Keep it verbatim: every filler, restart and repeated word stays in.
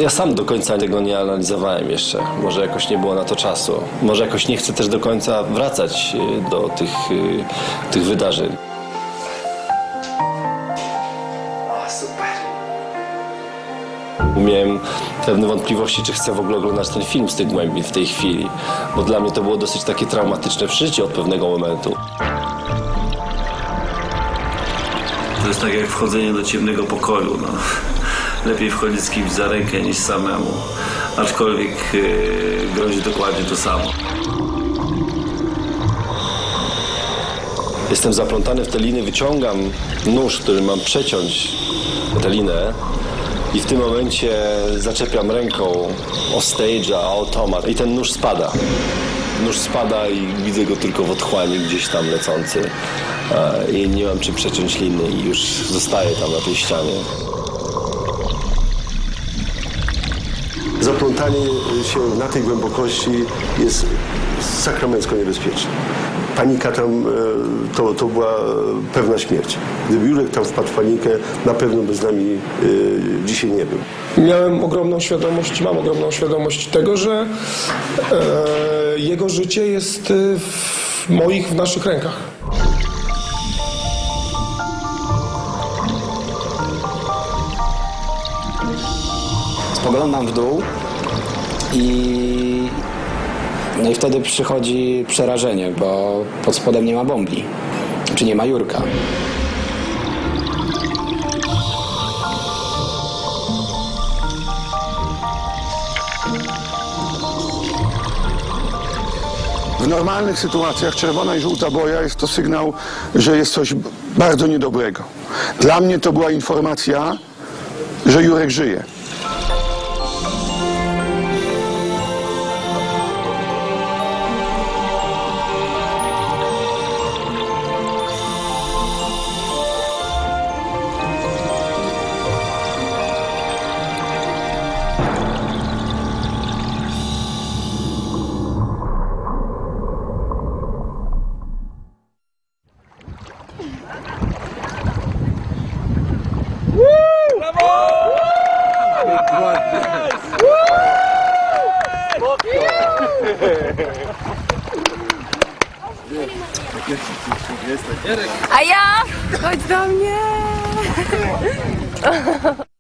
Ja sam do końca tego nie analizowałem jeszcze. Może jakoś nie było na to czasu. Może jakoś nie chcę też do końca wracać do tych, tych wydarzeń. O, super. Miałem pewne wątpliwości, czy chcę w ogóle oglądać ten film z tych głębin w tej chwili. Bo dla mnie to było dosyć takie traumatyczne przeżycie od pewnego momentu. To jest tak jak wchodzenie do ciemnego pokoju. No. Lepiej wchodzić z kimś za rękę niż samemu. Aczkolwiek yy, grozi dokładnie to samo. Jestem zaplątany w te liny, wyciągam nóż, którym mam przeciąć tę linę i w tym momencie zaczepiam ręką o stage'a, o automat i ten nóż spada. Nóż spada i widzę go tylko w otchłani gdzieś tam lecący i nie mam czym przeciąć liny i już zostaję tam na tej ścianie. Zaplątanie się na tej głębokości jest sakramencko niebezpieczne. Panika tam to, to była pewna śmierć. Gdyby Jurek tam wpadł w panikę, na pewno by z nami y, dzisiaj nie był. Miałem ogromną świadomość, mam ogromną świadomość tego, że e, jego życie jest w moich, w naszych rękach. Spoglądam w dół i, no i wtedy przychodzi przerażenie, bo pod spodem nie ma bombli, czy nie ma Jurka. W normalnych sytuacjach czerwona i żółta boja jest to sygnał, że jest coś bardzo niedobrego. Dla mnie to była informacja, że Jurek żyje. A ja? Chodź do mnie!